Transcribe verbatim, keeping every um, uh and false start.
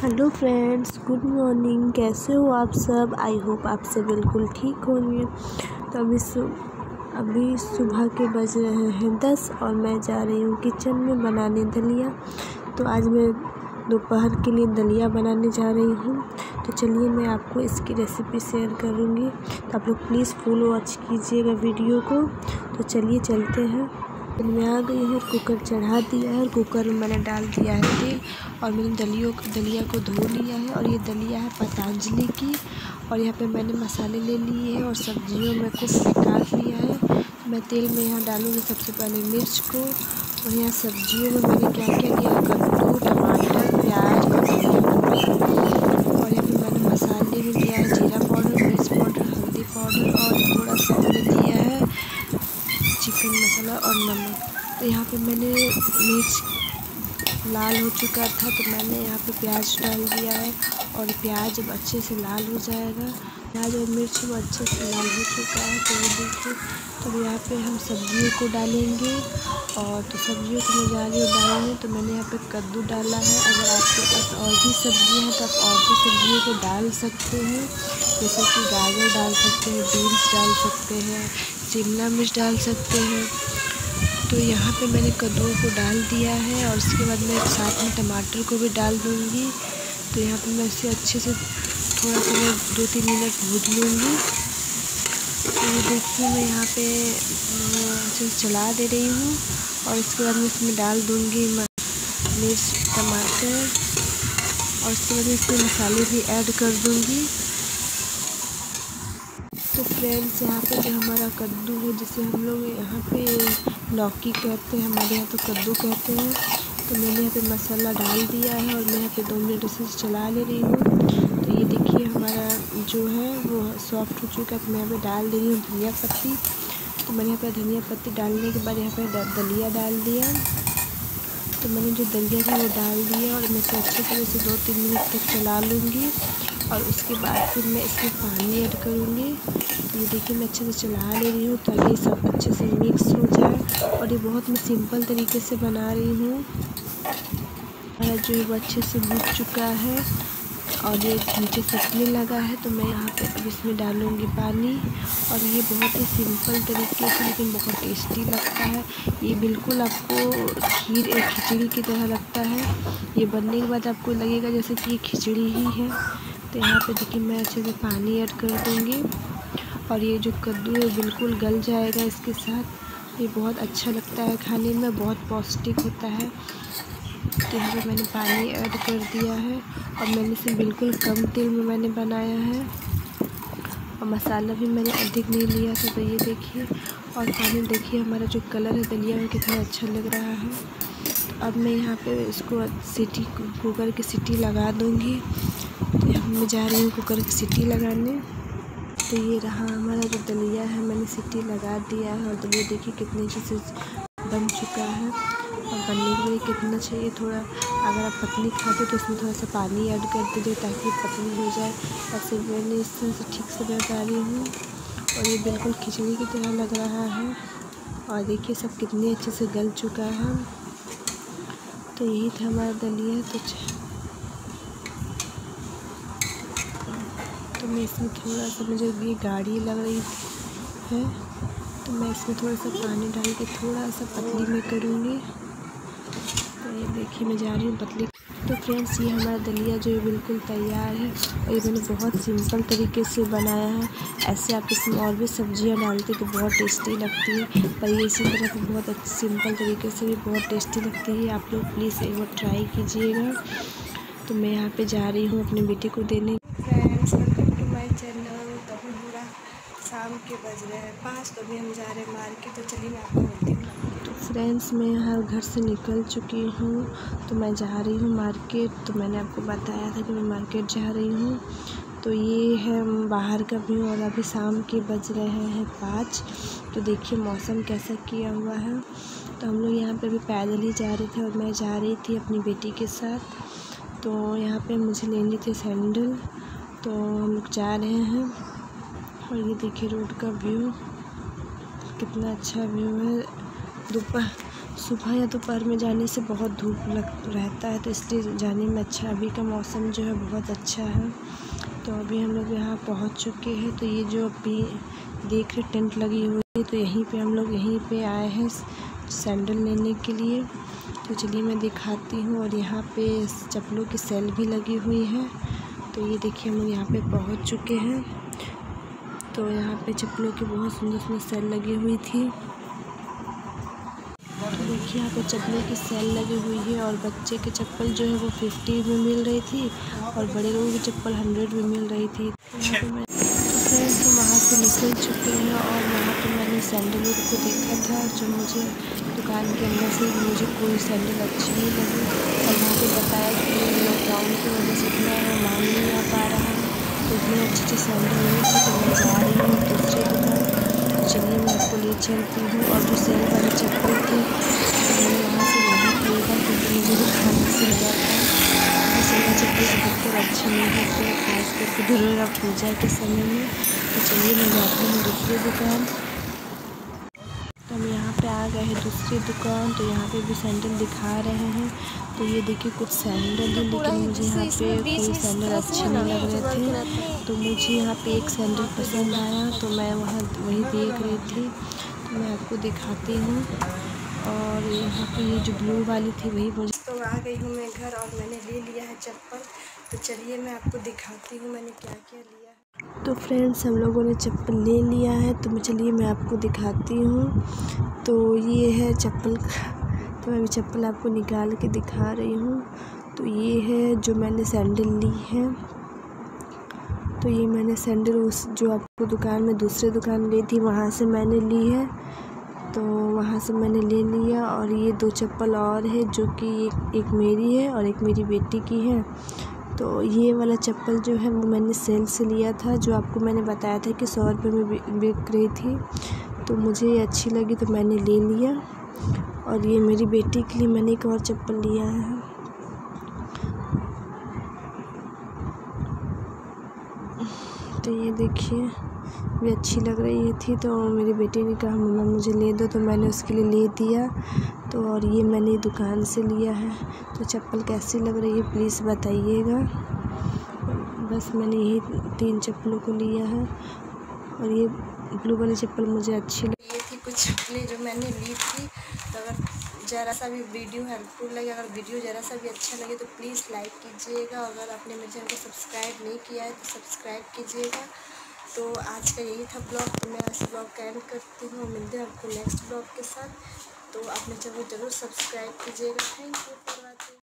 Hello friends, good morning. कैसे हो आप सब? आई होप आप सब बिल्कुल ठीक होंगे। तो अभी सु अभी सुबह के बज रहे हैं दस और मैं जा रही हूँ किचन में बनाने दलिया। तो आज मैं दोपहर के लिए दलिया बनाने जा रही हूँ। तो चलिए मैं आपको इसकी रेसिपी शेयर करूँगी, तो आप लोग प्लीज़ फुल वॉच कीजिएगा वीडियो को। तो चलिए चलते हैं। मैं आ गई हूँ, कुकर चढ़ा दिया है और कुकर में मैंने डाल दिया है तेल और मैंने दलियों दलिया को धो लिया है। और ये दलिया है पतंजलि की। और यहाँ पे मैंने मसाले ले लिए हैं और सब्जियों में को काट लिया है। तो मैं तेल में यहाँ डालूँगी सबसे पहले मिर्च को। और यहाँ सब्जियों में मैंने क्या क्या लिया, कद्दू, टमाटर, प्याज और धनिया। और यहाँ पे मैंने मसाले भी लिया है, जीरा पाउडर, मिर्च पाउडर, हल्दी पाउडर और थोड़ा सा मैंने लिया है चिकन मसाला और नमक। तो यहाँ पे मैंने मिर्च लाल हो चुका था तो मैंने यहाँ पे प्याज डाल दिया है। और प्याज जब अच्छे से लाल हो जाएगा, प्याज और मिर्च वो अच्छे से लाल हो चुका है। तो ये देखिए, तो यहाँ पे हम सब्जियों को डालेंगे। और तो सब्जियों को मैं जा रही हूँ डालने। तो मैंने यहाँ पे कद्दू डाला है। अगर आपके पास और भी सब्जियाँ हैं तो आप और भी सब्जियों को डाल सकते हैं, जैसे कि गाजर डाल सकते हैं, बीन्स डाल सकते हैं, शिमला मिर्च डाल सकते हैं। तो यहाँ पे मैंने कद्दू को डाल दिया है और उसके बाद मैं साथ में टमाटर को भी डाल दूँगी। तो यहाँ पे मैं इसे अच्छे से थोड़ा सा मैं दो तीन मिनट भून लूँगी। तो ये देखिए मैं यहाँ पे अच्छे से चला दे रही हूँ। और इसके बाद मैं इसमें डाल दूँगी मिर्च, टमाटर और उसके बाद इसमें मसाले भी ऐड कर दूँगी। तो फ्रेंड्स, यहाँ पे जो हमारा कद्दू है, जिसे हम लोग यहाँ पे लौकी कहते हैं, हमारे यहाँ तो कद्दू कहते हैं। तो मैंने यहाँ पे मसाला डाल दिया है और मैं यहाँ पे दो मिनट से चला ले रही हूँ। तो ये देखिए हमारा जो है वो सॉफ्ट हो चुका है। तो मैं यहाँ पे डाल दे रही हूँ धनिया पत्ती। तो मैंने यहाँ पे धनिया पत्ती डालने के बाद यहाँ पे दलिया डाल दिया। तो मैंने जो दलिया था वो डाल दिया और मैं इसे अच्छे तरह से दो तीन मिनट तक चला लूँगी। और उसके बाद फिर मैं इसमें पानी ऐड करूँगी। तो ये देखिए मैं अच्छे से चला ले रही हूँ ताकि ये सब अच्छे से मिक्स हो जाए। और ये बहुत मैं सिंपल तरीके से बना रही हूँ। हमारा जो है वो अच्छे से भून चुका है और ये नीचे सिकने लगा है। तो मैं यहाँ पे अब इसमें डालूँगी पानी। और ये बहुत ही सिंपल तरीके से लेकिन बहुत टेस्टी लगता है। ये बिल्कुल आपको खीर एक खिचड़ी की तरह लगता है। ये बनने के बाद आपको लगेगा जैसे कि ये खिचड़ी ही है। तो यहाँ पे देखिए मैं अच्छे से पानी ऐड कर दूँगी और ये जो कद्दू है बिल्कुल गल जाएगा इसके साथ। ये बहुत अच्छा लगता है खाने में, बहुत पौष्टिक होता है। तो यहाँ पे मैंने पानी ऐड कर दिया है और मैंने इसे बिल्कुल कम तेल में मैंने बनाया है और मसाला भी मैंने अधिक नहीं लिया था। तो ये देखिए, और पानी देखिए हमारा जो कलर है दलिया में कितना अच्छा लग रहा है। तो अब मैं यहाँ पे इसको सीटी कुकर की सीटी लगा दूँगी। तो यहाँ मैं जा रही हूँ कुकर की सीटी लगाने। तो ये रहा हमारा जो दलिया है, मैंने सीटी लगा दिया है। और दलिया देखिए कितने अच्छे से बन चुका है। और बनने के लिए कितना चाहिए, थोड़ा अगर आप पतली खाते तो इसमें थोड़ा सा पानी ऐड कर दीजिए ताकि पतली हो जाए। ऐसे मैंने इस तरह से ठीक से बना रही हूँ और ये बिल्कुल खिचड़ी की तरह लग रहा है। और देखिए सब कितने अच्छे से गल चुका है। तो यही था हमारा दलिया। तो तो मैं इसमें थोड़ा सा, मुझे ये गाढ़ी लग रही है तो मैं इसमें थोड़ा सा पानी डाल के थोड़ा सा पतली में करूँगी। तो ये देखिए मैं जा रही हूँ पतली। तो फ्रेंड्स, ये हमारा दलिया जो है बिल्कुल तैयार है और ये मैंने बहुत सिंपल तरीके से बनाया है। ऐसे आप इसमें और भी सब्जियां डालते तो बहुत टेस्टी लगती है, पर ये इसी तरह से बहुत अच्छी सिंपल तरीके से भी बहुत टेस्टी लगती है। आप लोग प्लीज़ एक बार ट्राई कीजिएगा। तो मैं यहाँ पर जा रही हूँ अपने बेटे को देने। Friends, welcome to my channel. तो अभी पूरा शाम के बज रहे हैं पाँच। तो अभी हम जा रहे हैं मार्केट। तो चलिए मैं आपको मिलती हूँ। तो फ्रेंड्स, मैं यहाँ घर से निकल चुकी हूँ। तो मैं जा रही हूँ मार्केट। तो मैंने आपको बताया था कि मैं मार्केट जा रही हूँ। तो ये है बाहर का व्यू और अभी शाम के बज रहे हैं पाँच। तो देखिए मौसम कैसा किया हुआ है। तो हम लोग यहाँ पे अभी पैदल ही जा रहे थे और मैं जा रही थी अपनी बेटी के साथ। तो यहाँ पे मुझे लेनी थी सैंडल। तो हम लोग जा रहे हैं और ये देखिए रोड का व्यू कितना अच्छा व्यू है। दोपहर सुबह या दोपहर में जाने से बहुत धूप लग रहता है, तो इसलिए जाने में अच्छा। अभी का मौसम जो है बहुत अच्छा है। तो अभी हम लोग यहाँ पहुँच चुके हैं। तो ये जो अभी देख रहे टेंट लगी हुई है, तो यहीं पे हम लोग यहीं पे आए हैं सैंडल लेने के लिए। तो चलिए मैं दिखाती हूँ। और यहाँ पे चप्पलों की सेल भी लगी हुई है। तो ये देखिए हम लोग यहाँ पे पहुँच चुके हैं। तो यहाँ पे चप्पलों की बहुत सुंदर सुंदर सेल लगी हुई थी। तो देखिए यहाँ पे चप्पलों की सेल लगी हुई है। और बच्चे के चप्पल जो है वो फिफ्टी में मिल रही थी और बड़े लोगों की चप्पल हंड्रेड में मिल रही थी। तो यहाँ पे मैं फ्रेंड्स तो वहाँ से निकल चुके हैं। और वहाँ पे मैंने सैंडल को देखा था, जो मुझे दुकान के अंदर से मुझे कोई सैंडल अच्छी नहीं लगी। और वहाँ पे बताया कि लॉकडाउन की वजह से इतना मांग नहीं आ पा रहा है, तो इतनी अच्छी अच्छी सैंडल नहीं थी। तो मैं जा रही हूँ दूसरी दुकान। तो चलिए मैं आपको ले चलती हूँ। और जो सेल वाली चप्पल थी तो मैंने वहाँ से नहीं खरीदा, क्योंकि मुझे दुकान से लगा था कि सेल वाली चप्पल अधिकतर अच्छी नहीं होती है, खास करके दुर्गा पूजा के समय में। तो चलिए मैं जाती हूँ दूसरी दुकान। तो हम यहाँ पे आ गए हैं दूसरी दुकान। तो यहाँ पे भी सैंडल दिखा रहे हैं। तो ये देखिए कुछ सैंडल है, लेकिन मुझे यहाँ पे कोई सैंडल अच्छे नहीं लग रहे थे। तो मुझे यहाँ पे एक सैंडल पसंद आया, तो मैं वहाँ वही देख रही थी। तो मैं आपको दिखाती हूँ। और यहाँ पे ये जो ब्लू वाली थी वही मुझे। तो आ गई हूँ मैं घर और मैंने ले लिया है चप्पल। तो चलिए मैं आपको दिखाती हूँ मैंने क्या क्या लिया है। तो फ्रेंड्स हम लोगों ने चप्पल ले लिया है। तो मैं चलिए मैं आपको दिखाती हूँ। तो ये है चप्पल। तो मैं अभी चप्पल आपको निकाल के दिखा रही हूँ। तो ये है जो मैंने सैंडल ली है। तो ये मैंने सैंडल उस जो आपको दुकान में दूसरे दुकान गई थी वहाँ से मैंने ली है। तो वहाँ से मैंने ले लिया। और ये दो चप्पल और है, जो कि एक एक मेरी है और एक मेरी बेटी की है। तो ये वाला चप्पल जो है वो मैंने सेल से लिया था, जो आपको मैंने बताया था कि सौ रुपये में बिक रही थी। तो मुझे ये अच्छी लगी तो मैंने ले लिया। और ये मेरी बेटी के लिए मैंने एक और चप्पल लिया है। तो ये देखिए भी अच्छी लग रही थी, तो मेरी बेटी ने कहा मम्मा मुझे ले दो, तो मैंने उसके लिए ले दिया। तो और ये मैंने दुकान से लिया है। तो चप्पल कैसी लग रही है प्लीज़ बताइएगा। बस मैंने यही तीन चप्पलों को लिया है। और ये ब्लू वाली चप्पल मुझे अच्छी लगी। ये थी कुछ चप्पलें जो मैंने ली थी। तो अगर ज़रा सा भी वीडियो हेल्पफुल लगे, अगर वीडियो ज़रा सा भी अच्छा लगे तो प्लीज़ लाइक कीजिएगा। अगर आपने मेरे चैनल को सब्सक्राइब नहीं किया है तो सब्सक्राइब कीजिएगा। तो आज का यही था ब्लॉग। तो मैं आज ब्लॉग का एंड करती हूँ। मिलते हैं आपको नेक्स्ट ब्लॉग के साथ। तो आप मेरे चैनल को जरूर सब्सक्राइब कीजिएगा। Thank you for watching.